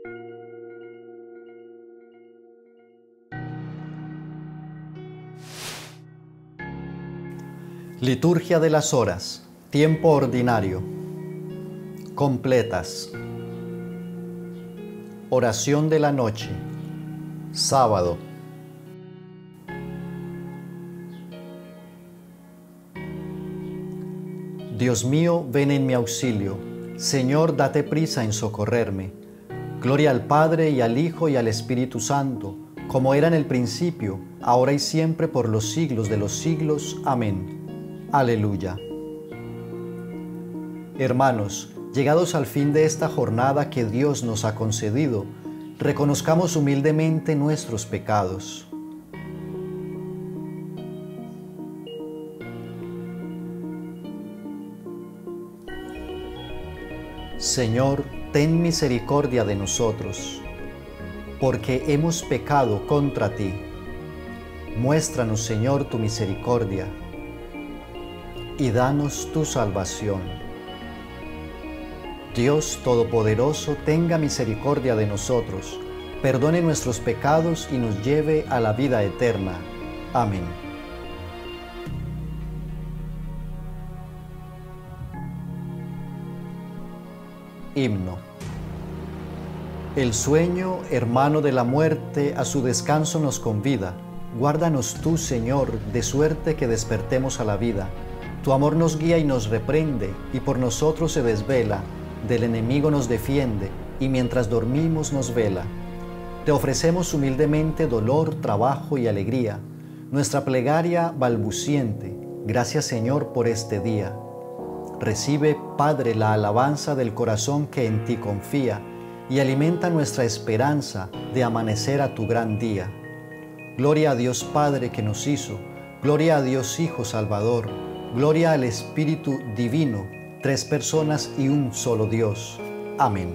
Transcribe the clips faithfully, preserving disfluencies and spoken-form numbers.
Liturgia de las horas, tiempo ordinario, completas. Oración de la noche, sábado. Dios mío, ven en mi auxilio. Señor, date prisa en socorrerme. Gloria al Padre, y al Hijo, y al Espíritu Santo, como era en el principio, ahora y siempre, por los siglos de los siglos. Amén. Aleluya. Hermanos, llegados al fin de esta jornada que Dios nos ha concedido, reconozcamos humildemente nuestros pecados. Señor, ten misericordia de nosotros, porque hemos pecado contra ti. Muéstranos, Señor, tu misericordia, y danos tu salvación. Dios Todopoderoso, tenga misericordia de nosotros, perdone nuestros pecados y nos lleve a la vida eterna. Amén. Himno. El sueño, hermano de la muerte, a su descanso nos convida. Guárdanos tú, Señor, de suerte que despertemos a la vida. Tu amor nos guía y nos reprende, y por nosotros se desvela. Del enemigo nos defiende, y mientras dormimos nos vela. Te ofrecemos humildemente dolor, trabajo y alegría, nuestra plegaria balbuciente. Gracias, Señor, por este día. Recibe, Padre, la alabanza del corazón que en ti confía, y alimenta nuestra esperanza de amanecer a tu gran día. Gloria a Dios Padre que nos hizo, gloria a Dios Hijo Salvador, gloria al Espíritu Divino, tres personas y un solo Dios. Amén.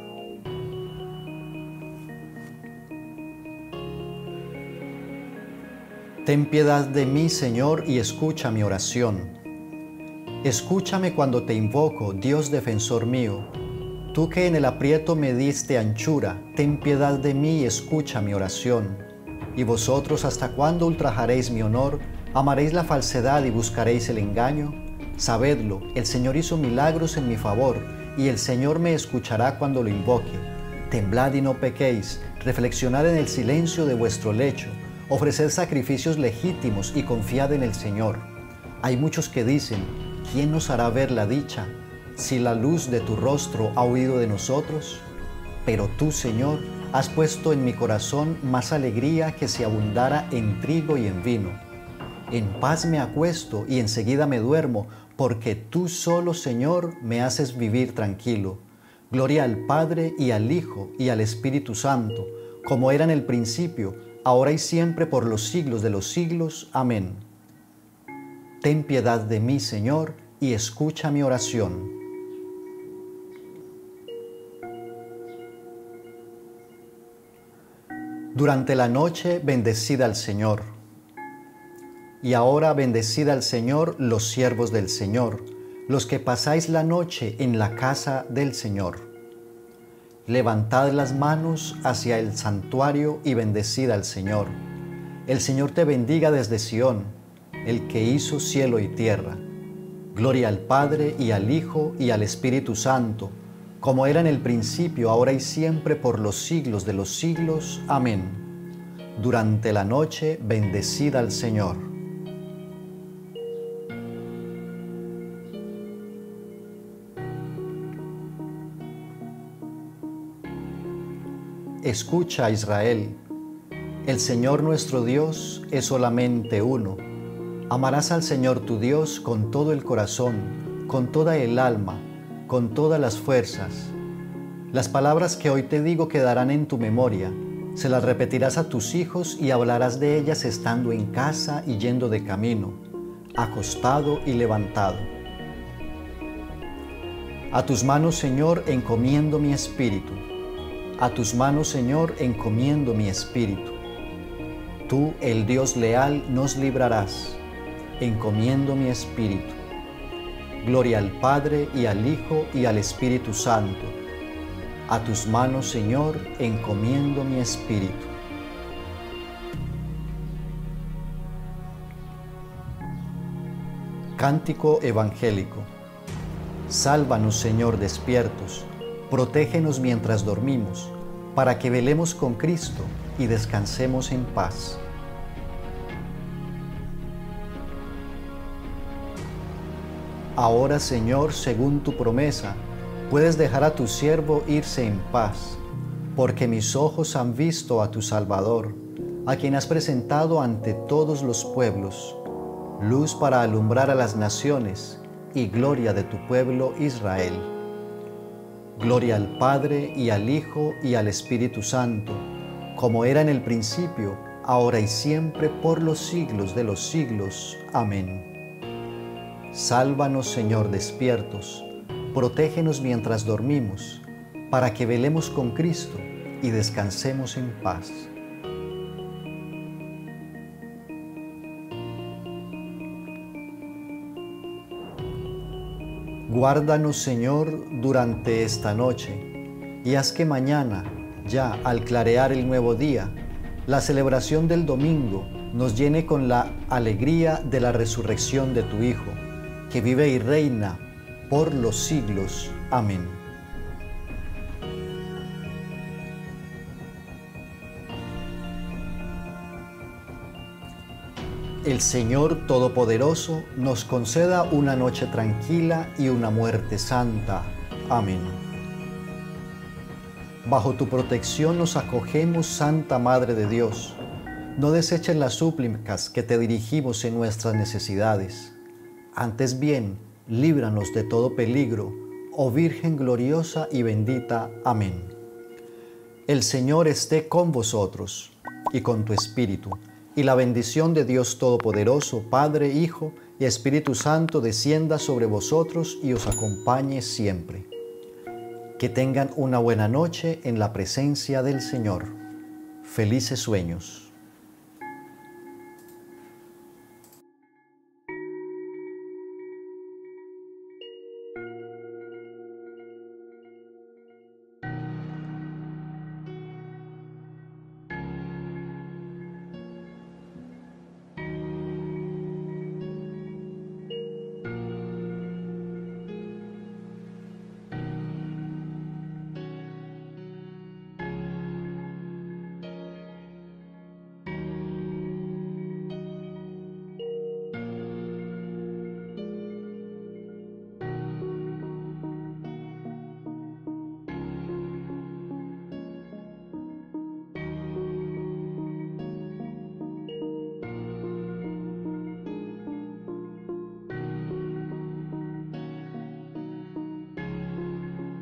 Ten piedad de mí, Señor, y escucha mi oración. Escúchame cuando te invoco, Dios defensor mío. Tú que en el aprieto me diste anchura, ten piedad de mí y escucha mi oración. Y vosotros, ¿hasta cuándo ultrajaréis mi honor? ¿Amaréis la falsedad y buscaréis el engaño? Sabedlo, el Señor hizo milagros en mi favor, y el Señor me escuchará cuando lo invoque. Temblad y no pequéis, reflexionad en el silencio de vuestro lecho, ofreced sacrificios legítimos y confiad en el Señor. Hay muchos que dicen, ¿quién nos hará ver la dicha, si la luz de tu rostro ha huido de nosotros? Pero tú, Señor, has puesto en mi corazón más alegría que si abundara en trigo y en vino. En paz me acuesto y enseguida me duermo, porque tú solo, Señor, me haces vivir tranquilo. Gloria al Padre y al Hijo y al Espíritu Santo, como era en el principio, ahora y siempre, por los siglos de los siglos. Amén. Ten piedad de mí, Señor, y escucha mi oración. Durante la noche, bendecid al Señor. Y ahora bendecid al Señor los siervos del Señor, los que pasáis la noche en la casa del Señor. Levantad las manos hacia el santuario y bendecid al Señor. El Señor te bendiga desde Sión, el que hizo cielo y tierra. Gloria al Padre, y al Hijo, y al Espíritu Santo, como era en el principio, ahora y siempre, por los siglos de los siglos. Amén. Durante la noche, bendecid al Señor. Escucha, Israel, el Señor nuestro Dios es solamente uno. Amarás al Señor tu Dios con todo el corazón, con toda el alma, con todas las fuerzas. Las palabras que hoy te digo quedarán en tu memoria. Se las repetirás a tus hijos y hablarás de ellas estando en casa y yendo de camino, acostado y levantado. A tus manos, Señor, encomiendo mi espíritu. A tus manos, Señor, encomiendo mi espíritu. Tú, el Dios leal, nos librarás. Encomiendo mi espíritu. Gloria al Padre, y al Hijo, y al Espíritu Santo, A tus manos, Señor, encomiendo mi espíritu. Cántico evangélico. Sálvanos, Señor, despiertos, protégenos mientras dormimos, para que velemos con Cristo y descansemos en paz. Ahora, Señor, según tu promesa, puedes dejar a tu siervo irse en paz, porque mis ojos han visto a tu Salvador, a quien has presentado ante todos los pueblos, luz para alumbrar a las naciones y gloria de tu pueblo Israel. Gloria al Padre, y al Hijo, y al Espíritu Santo, como era en el principio, ahora y siempre, por los siglos de los siglos. Amén. Sálvanos, Señor, despiertos, protégenos mientras dormimos, para que velemos con Cristo y descansemos en paz. Guárdanos, Señor, durante esta noche, y haz que mañana, ya al clarear el nuevo día, la celebración del domingo nos llene con la alegría de la resurrección de tu Hijo, que vive y reina por los siglos. Amén. El Señor Todopoderoso nos conceda una noche tranquila y una muerte santa. Amén. Bajo tu protección nos acogemos, Santa Madre de Dios. No deseches las súplicas que te dirigimos en nuestras necesidades. Antes bien, líbranos de todo peligro, oh Virgen gloriosa y bendita. Amén. El Señor esté con vosotros y con tu espíritu. Y la bendición de Dios Todopoderoso, Padre, Hijo y Espíritu Santo descienda sobre vosotros y os acompañe siempre. Que tengan una buena noche en la presencia del Señor. Felices sueños.